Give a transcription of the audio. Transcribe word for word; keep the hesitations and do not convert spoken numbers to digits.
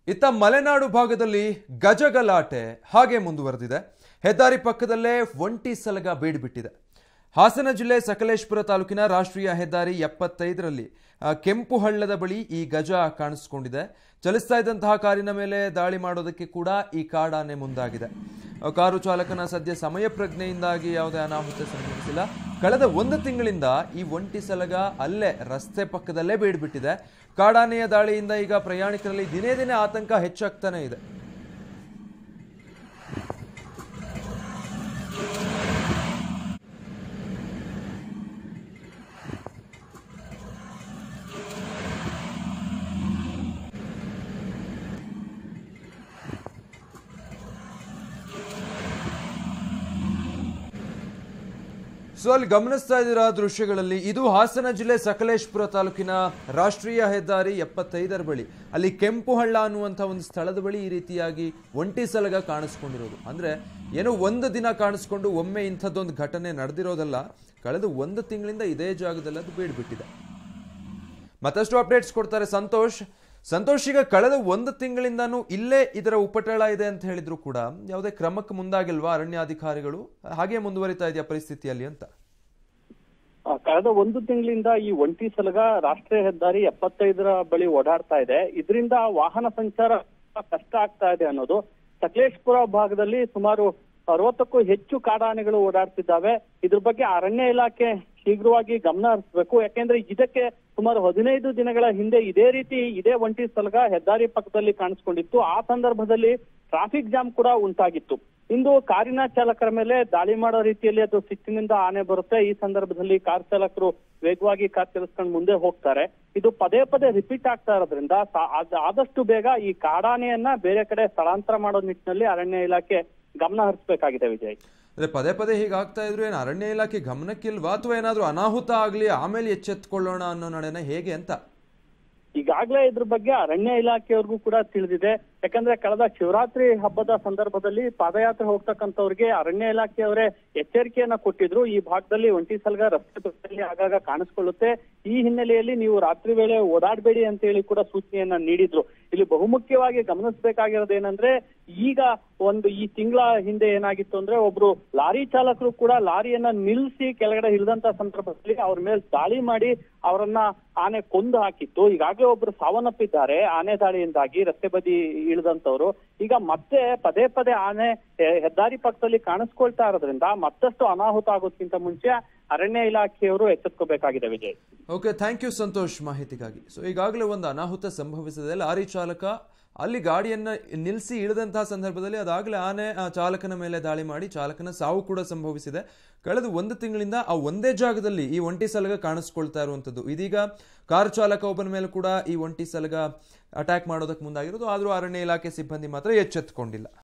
ಇತ್ತ ಮಲೆನಾಡು ಭಾಗದಲ್ಲಿ ಗಜಗಲಾಟೆ ಹಾಗೆ ಮುಂದುವರೆದಿದೆ. ಹೆದ್ದಾರಿ ಪಕ್ಕದಲ್ಲೇ ಒಂಟಿ ಸಲಗ ಬೀಡುಬಿಟ್ಟಿದೆ. ಹಾಸನ ಜಿಲ್ಲೆ ಸಕಲೇಶಪುರ ತಾಲೂಕಿನ ರಾಷ್ಟ್ರೀಯ ಹೆದ್ದಾರಿ ಎಪ್ಪತ್ತೈದರಲ್ಲಿ ಕೆಂಪು ಹಳ್ಳದ ಬಳಿ ಈ ಗಜ ಕಾಣಿಸಿಕೊಂಡಿದೆ. ಚಲಿಸ್ತಾ ಇದ್ದಂತಹ ಕಾರಿನ ಮೇಲೆ ದಾಳಿ ಮಾಡೋದಕ್ಕೆ ಕೂಡ ಈ ಕಾಡಾನೆ ಮುಂದಾಗಿದೆ. ಕಾರು ಚಾಲಕನ ಸದ್ಯ ಸಮಯ ಪ್ರಜ್ಞೆಯಿಂದಾಗಿ ಯಾವುದೇ ಅನಾಹುತ ಸಂಭವಿಸಿಲ್ಲ. ಕಳೆದ ಒಂದು ತಿಂಗಳಿಂದ ಈ ಒಂಟಿ ಸಲಗ ಅಲ್ಲೇ ರಸ್ತೆ ಪಕ್ಕದಲ್ಲೇ ಬೀಡುಬಿಟ್ಟಿದೆ. ಕಾಡಾನೆಯ ದಾಳಿಯಿಂದ ಈಗ ಪ್ರಯಾಣಿಕರಲ್ಲಿ ದಿನೇ ದಿನೇ ಆತಂಕ ಹೆಚ್ಚಾಗ್ತಾನೆ ಇದೆ. ಸೊ ಅಲ್ಲಿ ಗಮನಿಸ್ತಾ ಇದ್ದೀರಾ ದೃಶ್ಯಗಳಲ್ಲಿ, ಇದು ಹಾಸನ ಜಿಲ್ಲೆ ಸಕಲೇಶಪುರ ತಾಲೂಕಿನ ರಾಷ್ಟ್ರೀಯ ಹೆದ್ದಾರಿ ಎಪ್ಪತ್ತೈದರ ಬಳಿ ಅಲ್ಲಿ ಕೆಂಪು ಹಳ್ಳ ಅನ್ನುವಂಥ ಒಂದು ಸ್ಥಳದ ಬಳಿ ಈ ರೀತಿಯಾಗಿ ಒಂಟಿ ಸಲಗ ಕಾಣಿಸ್ಕೊಂಡಿರೋದು. ಅಂದ್ರೆ ಏನೋ ಒಂದು ದಿನ ಕಾಣಿಸ್ಕೊಂಡು ಒಮ್ಮೆ ಇಂಥದ್ದೊಂದು ಘಟನೆ ನಡೆದಿರೋದಲ್ಲ, ಕಳೆದ ಒಂದು ತಿಂಗಳಿಂದ ಇದೇ ಜಾಗದಲ್ಲಿ ಅದು ಬೀಡ್ಬಿಟ್ಟಿದೆ. ಮತ್ತಷ್ಟು ಅಪ್ಡೇಟ್ಸ್ ಕೊಡ್ತಾರೆ ಸಂತೋಷ್. ಸಂತೋಷ್, ಈಗ ಕಳೆದ ಒಂದು ತಿಂಗಳಿಂದಾನು ಇಲ್ಲೇ ಇದರ ಉಪಟಳ ಇದೆ ಅಂತ ಹೇಳಿದ್ರು ಕೂಡ ಯಾವುದೇ ಕ್ರಮಕ್ಕೆ ಮುಂದಾಗಿಲ್ವಾ ಅರಣ್ಯಾಧಿಕಾರಿಗಳು? ಹಾಗೆ ಮುಂದುವರಿತಾ ಇದೆಯಾ ಪರಿಸ್ಥಿತಿಯಲ್ಲಿ ಅಂತ? ಕಳೆದ ಒಂದು ತಿಂಗಳಿಂದ ಈ ಒಂಟಿ ಸಲಗ ರಾಷ್ಟ್ರೀಯ ಹೆದ್ದಾರಿ ಎಪ್ಪತ್ತೈದರ ಬಳಿ ಓಡಾಡ್ತಾ ಇದೆ. ಇದರಿಂದ ವಾಹನ ಸಂಚಾರ ಕಷ್ಟ ಆಗ್ತಾ ಇದೆ ಅನ್ನೋದು. ಸಕಲೇಶಪುರ ಭಾಗದಲ್ಲಿ ಸುಮಾರು ಅರವತ್ತಕ್ಕೂ ಹೆಚ್ಚು ಕಾಡಾನೆಗಳು ಓಡಾಡ್ತಿದ್ದಾವೆ. ಇದ್ರ ಬಗ್ಗೆ ಅರಣ್ಯ ಇಲಾಖೆ ಶೀಘ್ರವಾಗಿ ಗಮನ ಹರಿಸಬೇಕು. ಯಾಕೆಂದ್ರೆ ಇದಕ್ಕೆ ಸುಮಾರು ಹದಿನೈದು ದಿನಗಳ ಹಿಂದೆ ಇದೇ ರೀತಿ ಇದೇ ಒಂಟಿ ಸಲಗ ಹೆದ್ದಾರಿ ಪಕ್ಕದಲ್ಲಿ ಕಾಣಿಸ್ಕೊಂಡಿತ್ತು. ಆ ಸಂದರ್ಭದಲ್ಲಿ ಟ್ರಾಫಿಕ್ ಜಾಮ್ ಕೂಡ ಉಂಟಾಗಿತ್ತು. ಇಂದು ಕಾರಿನ ಚಾಲಕರ ಮೇಲೆ ದಾಳಿ ಮಾಡೋ ರೀತಿಯಲ್ಲಿ ಅದು ಸಿಟ್ಟಿನಿಂದ ಆನೆ ಬರುತ್ತೆ. ಈ ಸಂದರ್ಭದಲ್ಲಿ ಕಾರ್ ಚಾಲಕರು ವೇಗವಾಗಿ ಕಾರ್ ಚಲಿಸ್ಕೊಂಡು ಮುಂದೆ ಹೋಗ್ತಾರೆ. ಇದು ಪದೇ ಪದೇ ರಿಪೀಟ್ ಆಗ್ತಾ ಇರೋದ್ರಿಂದ ಆದಷ್ಟು ಬೇಗ ಈ ಕಾಡಾನೆಯನ್ನ ಬೇರೆ ಕಡೆ ಸ್ಥಳಾಂತರ ಮಾಡೋ ನಿಟ್ಟಿನಲ್ಲಿ ಅರಣ್ಯ ಇಲಾಖೆ ಗಮನ ಹರಿಸಬೇಕಾಗಿದೆ. ವಿಜಯ್, ಅಂದ್ರೆ ಪದೇ ಪದೇ ಹೀಗಾಗ್ತಾ ಇದ್ರು ಏನು ಅರಣ್ಯ ಇಲಾಖೆ ಗಮನಕ್ಕಿಲ್ವಾ, ಅಥವಾ ಏನಾದ್ರೂ ಅನಾಹುತ ಆಗ್ಲಿ ಆಮೇಲೆ ಎಚ್ಚೆತ್ಕೊಳ್ಳೋಣ ಅನ್ನೋ ನಡೆನ ಹೇಗೆ ಅಂತ? ಈಗಾಗಲೇ ಇದ್ರ ಬಗ್ಗೆ ಅರಣ್ಯ ಇಲಾಖೆಯವ್ರಿಗೂ ಕೂಡ ತಿಳಿದಿದೆ. ಯಾಕಂದ್ರೆ ಕಳೆದ ಶಿವರಾತ್ರಿ ಹಬ್ಬದ ಸಂದರ್ಭದಲ್ಲಿ ಪಾದಯಾತ್ರೆ ಹೋಗ್ತಕ್ಕಂಥವ್ರಿಗೆ ಅರಣ್ಯ ಇಲಾಖೆಯವರೇ ಎಚ್ಚರಿಕೆಯನ್ನ ಕೊಟ್ಟಿದ್ರು. ಈ ಭಾಗದಲ್ಲಿ ಒಂಟಿ ಸಲಗ ರಸ್ತೆ ಪಕ್ಕದಲ್ಲಿ ಆಗಾಗ ಕಾಣಿಸ್ಕೊಳ್ಳುತ್ತೆ, ಈ ಹಿನ್ನೆಲೆಯಲ್ಲಿ ನೀವು ರಾತ್ರಿ ವೇಳೆ ಓಡಾಡಬೇಡಿ ಅಂತ ಹೇಳಿ ಕೂಡ ಸೂಚನೆಯನ್ನ ನೀಡಿದ್ರು. ಇಲ್ಲಿ ಬಹುಮುಖ್ಯವಾಗಿ ಗಮನಿಸಬೇಕಾಗಿರೋದು ಏನಂದ್ರೆ, ಈಗ ಒಂದು ಈ ತಿಂಗಳ ಹಿಂದೆ ಏನಾಗಿತ್ತು ಅಂದ್ರೆ, ಒಬ್ರು ಲಾರಿ ಚಾಲಕರು ಕೂಡ ಲಾರಿಯನ್ನ ನಿಲ್ಲಿಸಿ ಕೆಳಗಡೆ ಇಳಿದಂತ ಸಂದರ್ಭದಲ್ಲಿ ಅವ್ರ ಮೇಲೆ ದಾಳಿ ಮಾಡಿ ಅವರನ್ನ ಆನೆ ಕೊಂದು ಹಾಕಿತ್ತು. ಈಗಾಗಲೇ ಒಬ್ರು ಸಾವನ್ನಪ್ಪಿದ್ದಾರೆ ಆನೆ ದಾಳಿಯಿಂದಾಗಿ, ರಸ್ತೆ ಬದಿ ಇಳಿದಂತವ್ರು. ಈಗ ಮತ್ತೆ ಪದೇ ಪದೇ ಆನೆ ಹೆದ್ದಾರಿ ಪಕ್ಕದಲ್ಲಿ ಕಾಣಿಸ್ಕೊಳ್ತಾ ಇರೋದ್ರಿಂದ ಮತ್ತಷ್ಟು ಅನಾಹುತ ಆಗೋದಕ್ಕಿಂತ ಮುಂಚೆ ಅರಣ್ಯ ಇಲಾಖೆಯವರು ಎಚ್ಚೆತ್ಕೋಬೇಕಾಗಿದೆ. Vijay, okay, thank you Santhosh ಮಾಹಿತಿಗಾಗಿ. ಸೊ ಈಗಾಗಲೇ ಒಂದು ಅನಾಹುತ ಸಂಭವಿಸಿದೆ. ಲಾರಿ ಚಾಲಕ ಅಲ್ಲಿ ಗಾಡಿಯನ್ನ ನಿಲ್ಲಿಸಿ ಇಳಿದಂತಹ ಸಂದರ್ಭದಲ್ಲಿ ಅದಾಗಲೇ ಆನೆ ಆ ಚಾಲಕನ ಮೇಲೆ ದಾಳಿ ಮಾಡಿ ಚಾಲಕನ ಸಾವು ಕೂಡ ಸಂಭವಿಸಿದೆ. ಕಳೆದ ಒಂದು ತಿಂಗಳಿಂದ ಆ ಒಂದೇ ಜಾಗದಲ್ಲಿ ಈ ಒಂಟಿ ಸಲಗ ಕಾಣಿಸ್ಕೊಳ್ತಾ ಇರುವಂತದ್ದು. ಇದೀಗ ಕಾರ್ ಚಾಲಕ ಒಬ್ಬನ ಮೇಲೆ ಕೂಡ ಈ ಒಂಟಿ ಸಲಗ ಅಟ್ಯಾಕ್ ಮಾಡೋದಕ್ಕೆ ಮುಂದಾಗಿರೋದು. ಆದ್ರೂ ಅರಣ್ಯ ಇಲಾಖೆ ಸಿಬ್ಬಂದಿ ಮಾತ್ರ ಎಚ್ಚೆತ್ತುಕೊಂಡಿಲ್ಲ.